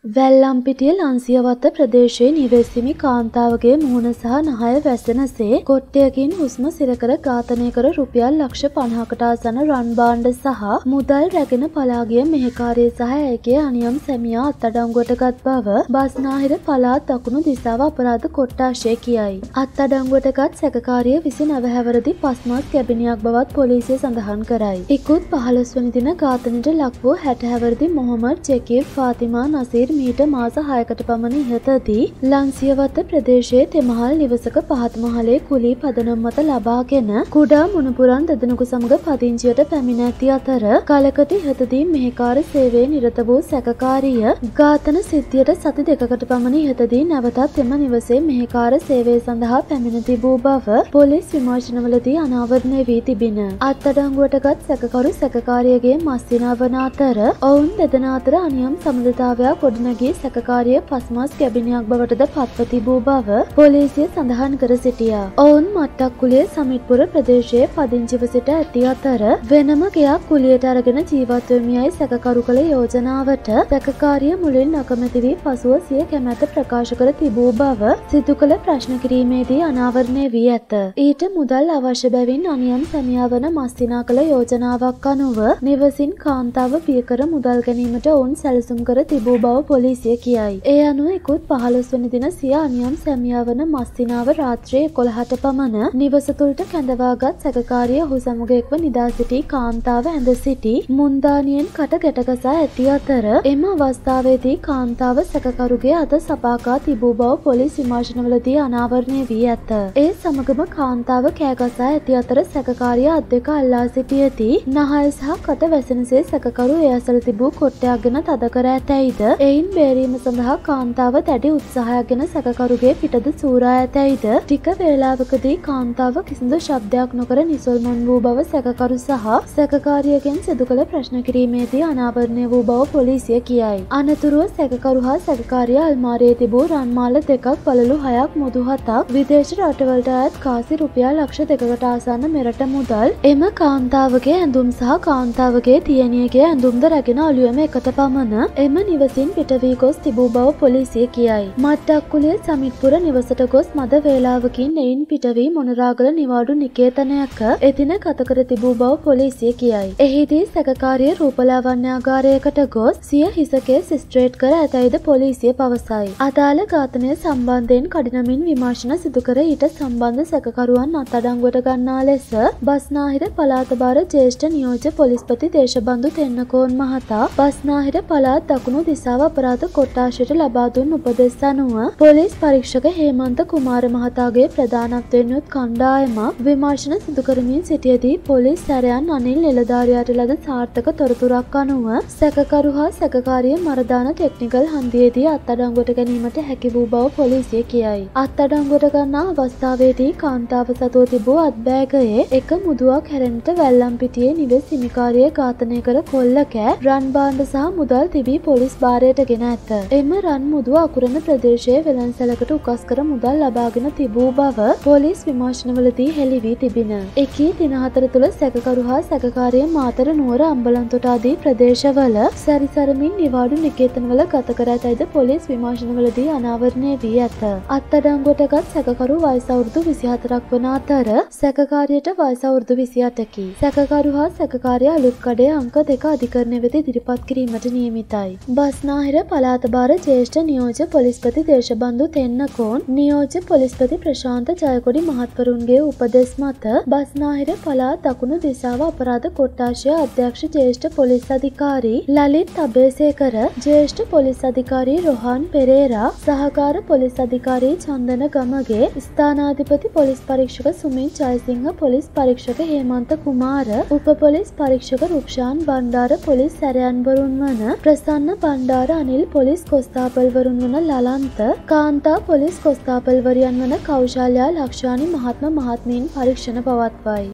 වැල්ලම්පිටිය ලන්සියවත්ත ප්‍රදේශයේ නිවෙස්සිමි කාන්තාවගේ මුහුණ සහ නහය වැසෙනසේ කොට්ටයකින් හුස්ම සිරකර ඝාතනය කර රුපියල් ලක්ෂ 50කට ආසන රන් භාණ්ඩ සහ මුදල් රැගෙන පලා ගිය මෙහෙකාරිය සහ ඇයගේ අනියම් සැමියා අත්අඩංගුවට ගත් බව බස්නාහිර පළාත් දකුණු දිසාව අපරාධ කොට්ටාශය කියයි. අත්අඩංගුවට ගත් සැකකාරිය විසින් අවහැවරදි පස්මස් කැබිනියක් බවත් පොලිසිය සඳහන් කරයි. ඉකුත් 15 වන දින ඝාතනයට ලක් වූ 60 හැවරදි මොහොමඩ් ජකීර් ෆාතිමා නසීර් මීට මාස 6කට පමණ ඉහතදී ලන්සියවත්ත ප්‍රදේශයේ තෙමහල් නිවසක පහත් මහලේ කුලී පදනම් මත ලබාගෙන කුඩා මුණුපුරන් දෙදෙනෙකු සමග පදිංචියට පැමිණ ඇති අතර කලකට ඉහතදී මෙහෙකාර සේවයේ නිරත වූ සැකකාරිය ඝාතන සිද්ධියට සති දෙකකට පමණ ඉහතදී නැවතත් එම නිවසේ මෙහෙකාර සේවය සඳහා පැමිණ තිබූ බව පොලිස් විමර්ශනවලදී අනාවරණය වී තිබින. අත්අඩංගුවටගත් සැකකරු සැකකාරියගේ මස්දිනා වන අතර ඔවුන් දෙදෙනා අතර අනියම් සම්බන්ධතාවයක් ගොඩනගී සැකකාරිය පස්මස් කැබිනියක් බවටද පත්ව තිබූ බව පොලිසිය සඳහන් කර සිටියා. ඔවුන් මට්ටක්කුලේ සමිත්පුර ප්‍රදේශයේ පදිංචිව සිට ඇති අතර වෙනම ගෙයක් කුලියට අරගෙන ජීවත් වෙමියයි සැකකරු කළ යෝජනාවට සැකකාරිය මුලින් අකමැති වී පසුව සිය කැමැත්ත ප්‍රකාශ කර තිබූ බව සිදු කළ ප්‍රශ්න කිරීමේදී අනාවරණය වී ඇත. ඊට මුදල් අවශ්‍ය බැවින් අනියම් සැමියා වන මස්තිනා කළ යෝජනාවක් අනුව නිවසින් කාන්තාව පියකර මුදල් ගැනීමට ඔවුන් සැලසුම් කර තිබූ බව පොලිසිය කියයි. ඒ අනුව ඉකුත් 15 වන දින සිය අනියම් සැමියා වන මස්තිනාව රාත්‍රියේ 11ට පමණ නිවස තුළට කැඳවාගත් සැකකාරිය ඔහු සමග එක්ව නිදා සිටි කාන්තාව ඇඳ සිටි මුන්දානියෙන් කට ගැටගසා ඇති අතර එම අවස්ථාවේදී කාන්තාව සැකකරුගේ අත සපාකා තිබූ බව පොලිස් විමර්ශනවලදී අනාවරණය වී ඇත. ඒ සමගම කාන්තාව කෑගසා ඇති අතර සැකකාරිය අත් දෙක අල්ලා සිටියදී නහය සහ කට වැසෙනසේ සැකකරු එය අසල තිබූ කොට්ටයක් ගෙන තද කර ඇතැයිද එයින් බේරීම සඳහා කාන්තාව දැඩි උත්සාහයක් ගෙන සැකකරුගේ පිටද සූරා ඇතැයිද ටික වේලාවකදී කාන්තාව කිසිදු ශබ්දයක් නොකර නිසල්මන් වූ බව සැකකරු සහ සැකකාරියගෙන් සිදු කළ ප්‍රශ්න කිරීමේදී අනාවරණය වූ බව පොලිසිය කියයි. අනතුරුව සැකකරු හා සැකකාරිය අල්මාරියේ තිබූ රන් මාල 2ක් වලලු 6ක් මුදු 7ක් විදේශ රටවලට අයත් කාසි රුපියල් ලක්ෂ 2කට ආසන්න මෙරට මුදල් එම කාන්තාවගේ ඇඳුම් සහ කාන්තාවගේ තියණියගේ ඇඳුම්ද රැගෙන අලුයම එකට පමණ එම නිවසින් පිට වී ගොස් තිබූ බව පොලිසිය කියයි. මට්ටක්කුලේ සමිත්පුර නිවසට ගොස් මද වේලාවකින් එයින් පිට වී මොනරාගල නිවාඩු නිකේතනයක එදින ගත කර තිබූ බව පොලිසිය කියයි. එහිදී සැකකාරිය රූපලාවන්‍යාගාරයකට ගොස් සිය හිසකේ ස්ට්‍රේට් කර ඇතැයිද පොලිසිය පවසයි. අදාළ ඝාතනය සම්බන්ධයෙන් කඩිනමින් විමර්ශන සිදු කර ඊට සම්බන්ධ සැකකරුවන් අත්අඩංගුවට ගන්නා ලෙස බස්නාහිර පළාත භාර ජ්‍යෙෂ්ඨ නියෝජ්‍ය පොලිස්පති දේශබන්දු තෙන්නකෝන් මහතා බස්නාහිර පළාත් දකුණු දිසාව අපරාධ කොට්ටාශයට ලබා දුන් උපදෙස් අනුව පොලිස් පරීක්ෂක හේමන්ත කුමාර මහතාගේ ප්‍රධානත්වයෙන් යුත් කණ්ඩායමක් විමර්ශන සිදු කරමින් සිටියදී පොලිස් සැරයන් අනිල් නිලධාරියාට ලද සාර්ථක තොරතුරක් අනුව සැකකරු හා සැකකාරිය මරදාන ටෙක්නිකල් හන්දියේදී අත්අඩංගුවට ගැනීමට හැකි වූ බව පොලිසිය කියයි. අත්අඩංගුවට ගන්නා අවස්ථාවේදී කාන්තාව සතුව තිබූ අත්බෑගයේ එක මුදුවක් හැරෙන්නට වැල්ලම්පිටියේ නිවෙස් හිමිකාරිය ඝාතනය කර කොල්ල කෑ රන් භාණ්ඩ සහ මුදල් තිබී පොලිස් භාරයට ගෙන ඇත. එම රන් මුදුව අකුරණ ප්‍රදේශයේ වෙළන්සැලකට උකස් කර මුදල් ලබාගෙන තිබූ බව පොලිස් විමර්ශනවලදී හෙළි වී තිබින. එකී දින 4 තුළ සැකකරු හා සැකකාරිය මාතර නුවර අම්බලන්තොට ආදී ප්‍රදේශවල සැරිසරමින් නිවාඩු නිකේතනවල ගත කර ඇතැයිද පොලිස් විමර්ශනවලදී අනාවරණය වී ඇත. අත්අඩංගුවටගත් සැකකරු වයස අවුරුදු 24ක් වන අතර සැකකාරියට වයස අවුරුදු 28කි. සැකකරු හා සැකකාරිය අලුත්කඩේ අංක 2 අධිකරණය වෙත ඉදිරිපත් කිරීමට නියමිතයි. බස්නාහිර පළාත භාර ජ්‍යෙෂ්ඨ නියෝජ්‍ය පොලිස්පති දේශබන්දු තෙන්නකෝන් නියෝජ්‍ය පොලිස්පති ප්‍රශාන්ත ජයකොඩි මහත්වරුන්ගේ උපදෙස් මත බස්නාහිර පළාත් දකුණු දිසාව අපරාධ කොට්ටාශය අධ්‍යක්ෂ ජ්‍යෙෂ්ඨ පොලිස් අධිකාරී ලලිත් අබේසේකර ජ්‍යෙෂ්ඨ පොලිස් අධිකාරී රොහාන් පෙරේරා සහකාර පොලිස් අධිකාරී චන්දන ගමගේ ස්ථානාධිපති පොලිස් පරීක්ෂක සුමින් ජයසිංහ පොලිස් පරීක්ෂක හේමන්ත කුමාර උප පොලිස් පරීක්ෂක රුක්ෂාන් බණ්ඩාර පොලිස් සැරයන්වරුන් වන ප්‍රසන්න බණ්ඩාර අනිල් පොලිස් කොස්තාපල්වරුන් වන ලලන්ත කාන්තා පොලිස් කොස්තාපල්වරියන් වන කෞශල්‍යා ලක්ෂානි මහත්ම මහත්මීන් පරීක්ෂණ පවත්වයි.